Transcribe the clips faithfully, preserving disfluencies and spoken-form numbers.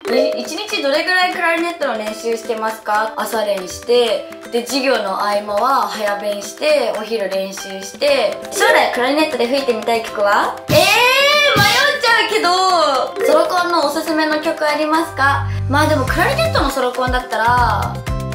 いちにちどれぐらいクラリネットの練習してますか？朝練して、で授業の合間は早弁して、お昼練習して、将来クラリネットで吹いてみたい曲は？えー、迷っちゃうけど、ソロコンのおすすめの曲ありますか？まあでもクラリネットのソロコンだったら、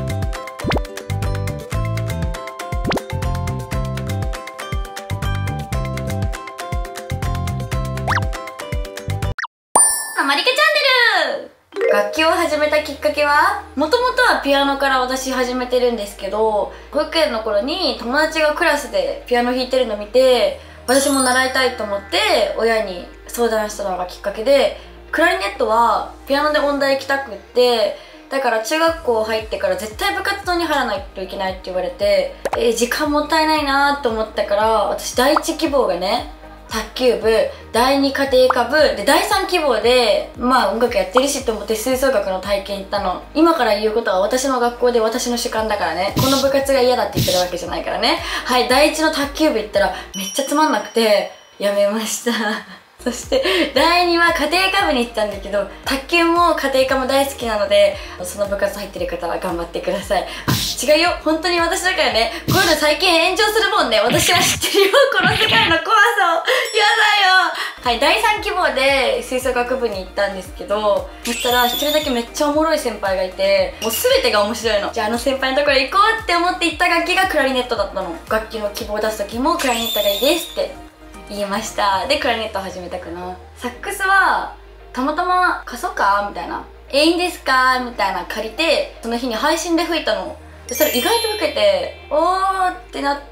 マリカチャンネル。楽器を始めたきっかけは、もともとはピアノから私始めてるんですけど、保育園の頃に友達がクラスでピアノ弾いてるの見て、私も習いたいと思って親に相談したのがきっかけで、クラリネットはピアノで音大行きたくって、だから中学校入ってから絶対部活動に入らないといけないって言われて、えー、時間もったいないなと思ったから、私第一希望がね、卓球部、だいに家庭科部で、だいさん希望でまあ音楽やってるしと思って吹奏楽の体験行ったの。今から言うことは私の学校で私の主観だからね、この部活が嫌だって言ってるわけじゃないからね。はい、だいいちの卓球部行ったらめっちゃつまんなくてやめましたそしてだいには家庭科部に行ったんだけど、卓球も家庭科も大好きなので、その部活入ってる方は頑張ってください。あ、違うよ、本当に私だからね。こういうの最近炎上するもんね。私は知ってるよ、この世界の怖さを。やだよ。はい、だいさん希望で吹奏楽部に行ったんですけど、そしたら一人だけめっちゃおもろい先輩がいて、もう全てが面白いの。じゃああの先輩のところ行こうって思って行った楽器がクラリネットだったの。楽器の希望を出す時もクラリネットがいいですって言いました。でクラリネットを始めたかな。サックスはたまたま貸そうかみたいな、えいいんですかみたいな借りて、その日に配信で吹いたの。そしたら意外と受けて、おーってなって、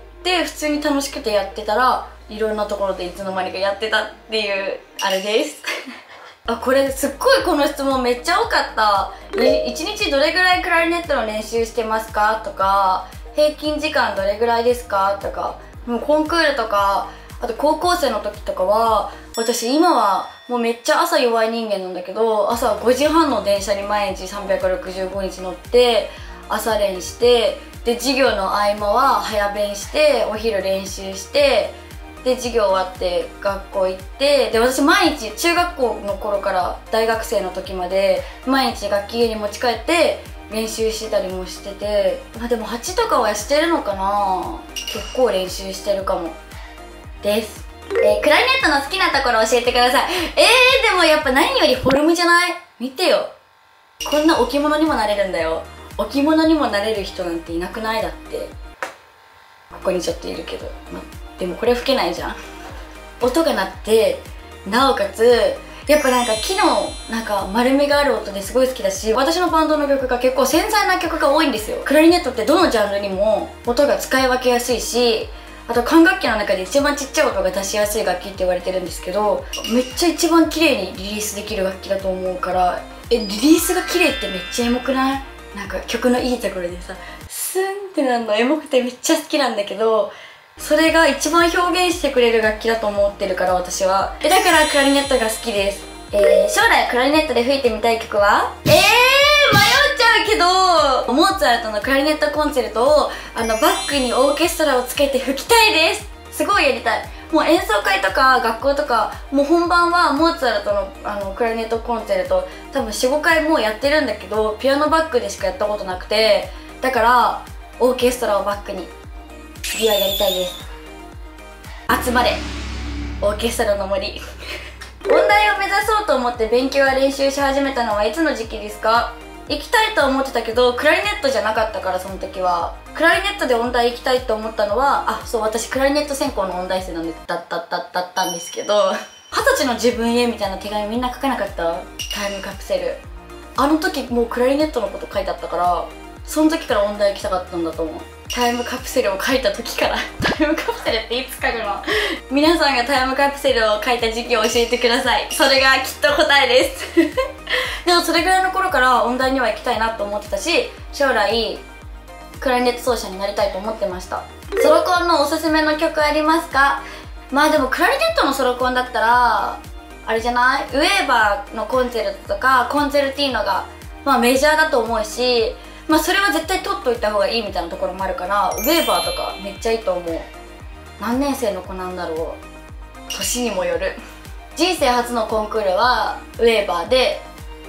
普通に楽しくてやってたら、いろんなところでいつの間にかやってたっていうあれですあ、これすっごいこの質問めっちゃ多かった。いちにちどれぐらいクラリネットの練習してますかとか、平均時間どれぐらいですかとか、もうコンクールとか、あと高校生の時とかは、私今はもうめっちゃ朝弱い人間なんだけど、朝ごじはんの電車に毎日さんびゃくろくじゅうごにち乗って朝練して、で授業の合間は早弁して、お昼練習して、で授業終わって学校行って、で私毎日中学校の頃から大学生の時まで毎日楽器家に持ち帰って練習してたりもしてて、まあでもはちとかはしてるのかな。結構練習してるかもです。えー、クラリネットの好きなところ教えてください。えー、でもやっぱ何よりフォルムじゃない？見てよ、こんな置物にもなれるんだよ。置物にもなれる人なんていなくない？だってここにちょっといるけど、ま、でもこれ吹けないじゃん。音が鳴ってなおかつやっぱなんか木のなんか丸みがある音ですごい好きだし、私のバンドの曲が結構繊細な曲が多いんですよ。クラリネットってどのジャンルにも音が使い分けやすいし、あと管楽器の中で一番ちっちゃい音が出しやすい楽器って言われてるんですけど、めっちゃ一番綺麗にリリースできる楽器だと思うから、えリリースが綺麗ってめっちゃエモくない？なんか曲のいいところでさスンってなるのエモくてめっちゃ好きなんだけど、それが一番表現してくれる楽器だと思ってるから私は。えだからクラリネットが好きです。えー、将来クラリネットで吹いてみたい曲は？えー、迷っちゃうけど、モーツァルトのクラリネットコンチェルトをあのバックにオーケストラをつけて吹きたいです。すごいやりたい。もう演奏会とか学校とかもう本番はモーツァルトのあのクラリネットコンチェルト多分 よん、ごかいもうやってるんだけど、ピアノバックでしかやったことなくて、だからオーケストラをバックに次はやりたいです。集まれオーケストラの森音大を目指そうと思って勉強や練習し始めたのはいつの時期ですか？行きたいと思ってたけどクラリネットじゃなかったから、その時はクラリネットで音大行きたいと思ったのは、あ、そう、私クラリネット専攻の音大生なんでだったったったったんですけど、二十歳の自分へみたいな手紙みんな書かなかった？タイムカプセル、あの時もうクラリネットのこと書いてあったから、その時から音大行きたかったんだと思う。タイムカプセルを書いた時からタイムカプセルっていつ書くの？皆さんがタイムカプセルを書いた時期を教えてください。それがきっと答えですでもそれぐらいの頃から音大には行きたいなと思ってたし、将来クラリネット奏者になりたいと思ってました。ソロコンのおすすめの曲ありますか？まあでもクラリネットのソロコンだったらあれじゃない？ウェーバーのコンチェルトとかコンチェルティーノがまあメジャーだと思うし、まあそれは絶対取っといた方がいいみたいなところもあるから、ウェーバーとかめっちゃいいと思う。何年生の子なんだろう、年にもよる。人生初のコンクールはウェーバーで、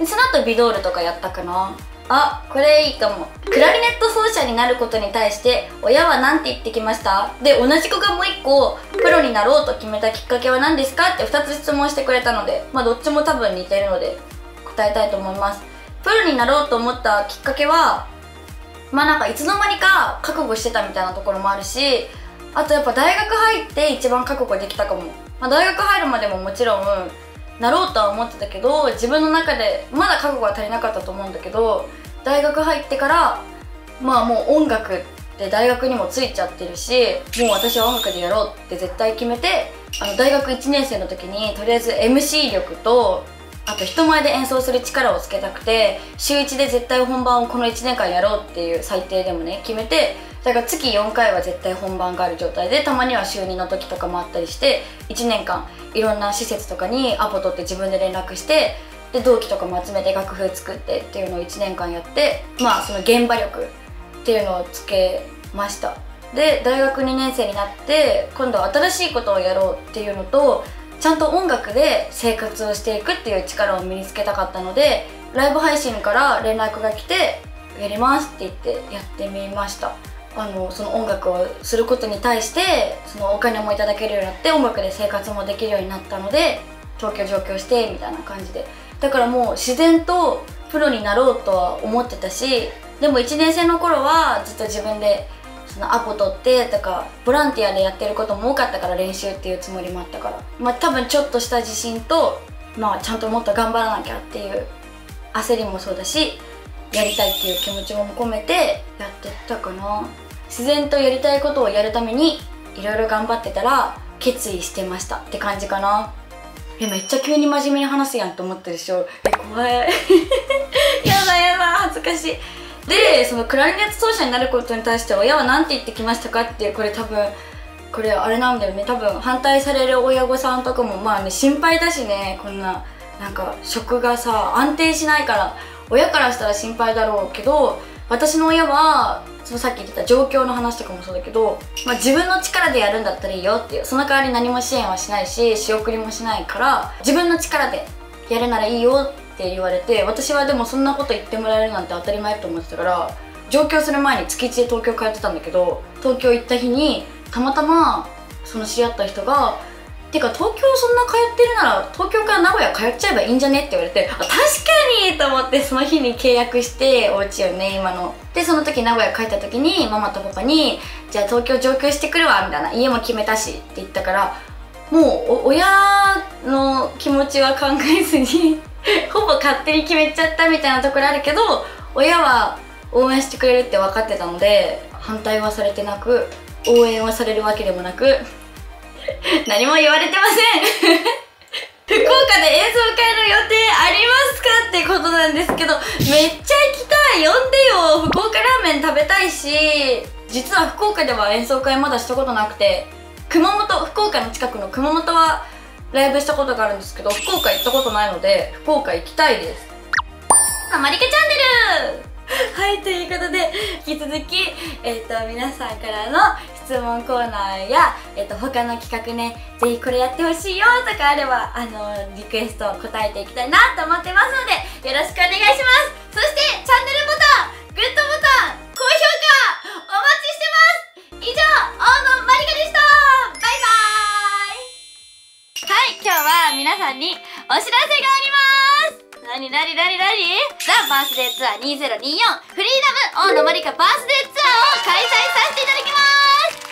でその後ビドールとかやったかな。あ、これいいかも。クラリネット奏者になることに対して親は何て言ってきました？で、同じ子がもう一個プロになろうと決めたきっかけは何ですかってふたつ質問してくれたので、まあどっちも多分似てるので答えたいと思います。プロになろうと思ったきっかけは、まあなんかいつの間にか覚悟してたみたいなところもあるし、あとやっぱ大学入って一番覚悟できたかも。まあ、大学入るまでももちろんなろうとは思ってたけど、自分の中でまだ覚悟は足りなかったと思うんだけど、大学入ってからまあもう音楽って大学にもついちゃってるし、もう私は音楽でやろうって絶対決めて、あの大学いちねん生の時にとりあえず エムシー 力と、あと人前で演奏する力をつけたくて、週いちで絶対本番をこのいちねんかんやろうっていう最低でもね決めて、だから月よんかいは絶対本番がある状態で、たまには週にの時とかもあったりして、いちねんかんいろんな施設とかにアポ取って自分で連絡して、で同期とかも集めて楽譜作ってっていうのをいちねんかんやって、まあその現場力っていうのをつけました。で大学にねん生になって今度は新しいことをやろうっていうのと、ちゃんと音楽で生活をしていくっていう力を身につけたかったので、ライブ配信から連絡が来てやりますって言ってやってみました。あのその音楽をすることに対してそのお金もいただけるようになって、音楽で生活もできるようになったので、東京上京してみたいな感じで、だからもう自然とプロになろうとは思ってたし、でもいちねん生の頃はずっと自分でそのアポ取ってとかボランティアでやってることも多かったから、練習っていうつもりもあったから、まあ多分ちょっとした自信と、まあちゃんともっと頑張らなきゃっていう焦りもそうだし、やりたいっていう気持ちも込めてやってったかな。自然とやりたいことをやるためにいろいろ頑張ってたら決意してましたって感じかな。え、めっちゃ急に真面目に話すやんと思ったでしょ。え、怖いやだやだ、恥ずかしい。で、そのクラリネット奏者になることに対して親は何て言ってきましたかっていう、これ多分これあれなんだよね、多分反対される親御さんとかもまあね心配だしね、こんななんか職がさ安定しないから親からしたら心配だろうけど、私の親はそのさっき言ってた状況の話とかもそうだけど、まあ、自分の力でやるんだったらいいよっていう、その代わり何も支援はしないし仕送りもしないから、自分の力でやるならいいよって言われて、私はでもそんなこと言ってもらえるなんて当たり前と思ってたから、上京する前に月いちで東京通ってたんだけど、東京行った日にたまたまその知り合った人が「てか東京そんな通ってるなら東京から名古屋通っちゃえばいいんじゃね?」って言われて、あ、確かにと思って、その日に契約してお家よね今の。でその時名古屋帰った時にママとパパに「じゃあ東京上京してくるわ」みたいな、家も決めたしって言ったから、もう親の気持ちは考えずにほぼ勝手に決めちゃったみたいなところあるけど、親は応援してくれるって分かってたので、反対はされてなく応援はされるわけでもなく何も言われてません福岡で演奏会の予定ありますかってことなんですけど、めっちゃ行きたい、呼んでよ。福岡ラーメン食べたいし、実は福岡では演奏会まだしたことなくて、熊本、福岡の近くの熊本はライブしたことがあるんですけど、福岡行ったことないので福岡行きたいです。マリカチャンネルはい、ということで引き続き、えー、と皆さんからの質問コーナーや、えー、と他の企画ね、ぜひこれやってほしいよとかあれば、あのリクエストを答えていきたいなと思ってますので、よろしくお願いします。そしてチャンネルボタン、グッドボタン、高評価お待ちしてます。以上、大野まりかでした。バイバーイ。はい、今日は皆さんにお知らせがあります。なになになになに？ザ・バースデーツアーにせんにじゅうよんフリーダム大野まりかバースデーツアーを開催させていただきます。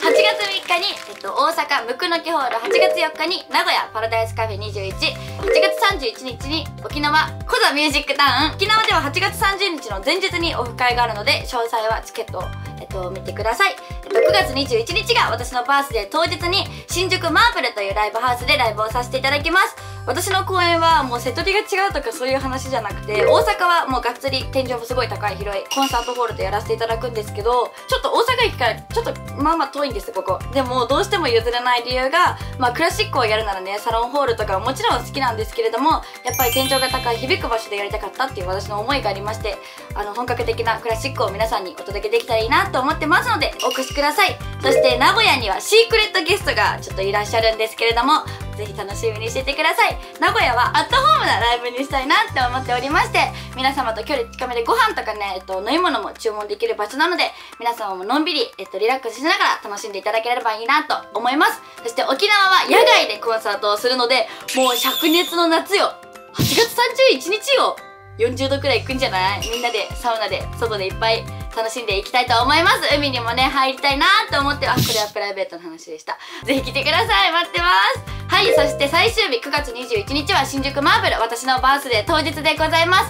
はちがつみっかに、えっと、大阪ムクノキホール、はちがつよっかに名古屋パラダイスカフェにじゅういち、はちがつさんじゅういちにちに沖縄コザミュージックタウン、沖縄でははちがつさんじゅうにちの前日にオフ会があるので、詳細はチケットを、えっと、見てください。えっと、くがつにじゅういちにちが私のバースデー当日に新宿マーブルというライブハウスでライブをさせていただきます。私の公演はもうセトリが違うとかそういう話じゃなくて、大阪はもうがっつり天井もすごい高い広いコンサートホールでやらせていただくんですけど、ちょっと大阪駅からちょっとまあまあ遠いんですここ。でもどうしても譲れない理由が、まあクラシックをやるならねサロンホールとかはもちろん好きなんですけれども、やっぱり天井が高い響く場所でやりたかったっていう私の思いがありまして、あの本格的なクラシックを皆さんにお届けできたらいいなと思ってますのでお越しください。そして名古屋にはシークレットゲストがちょっといらっしゃるんですけれども、 ぜひ楽しみにしててください。名古屋はアットホームなライブにしたいなって思っておりまして、皆様と距離近めでご飯とかね、えっと、飲み物も注文できる場所なので、皆様ものんびり、えっと、リラックスしながら楽しんでいただければいいなと思います。そして沖縄は野外でコンサートをするので、もう灼熱の夏よ。はちがつさんじゅういちにちよ。よんじゅうどくらいいくんじゃない？みんなでサウナで外でいっぱい楽しんでいきたいと思います。海にもね入りたいなと思って、あ、これはプライベートの話でした。ぜひ来てください。待ってます。はい、そして最終日くがつにじゅういちにちは新宿マーブル、私のバースデー当日でございます。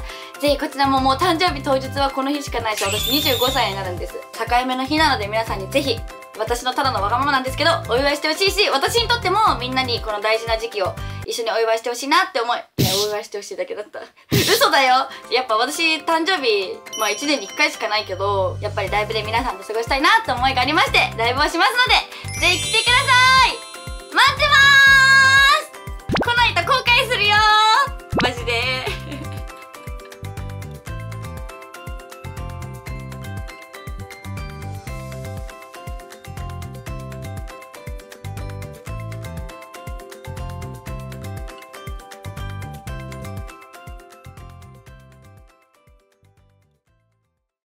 ぜひこちらももう誕生日当日はこの日しかないし、私にじゅうごさいになるんです。境目の日なので、皆さんにぜひ、私のただのわがままなんですけどお祝いしてほしいし、私にとってもみんなにこの大事な時期を一緒にお祝いしてほしいなって思い、いやお祝いしてほしいだけだった嘘だよ。やっぱ私誕生日まあいちねんにいっかいしかないけど、やっぱりライブで皆さんと過ごしたいなって思いがありまして、ライブをしますのでぜひ来てください。待ってまーす。来ないと後悔するよマジで